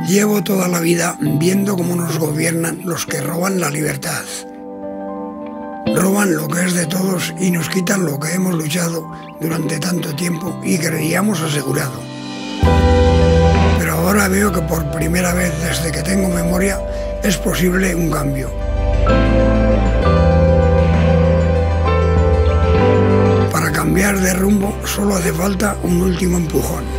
Llevo toda la vida viendo cómo nos gobiernan los que roban la libertad. Roban lo que es de todos y nos quitan lo que hemos luchado durante tanto tiempo y creíamos asegurado. Pero ahora veo que por primera vez desde que tengo memoria es posible un cambio. Para cambiar de rumbo solo hace falta un último empujón.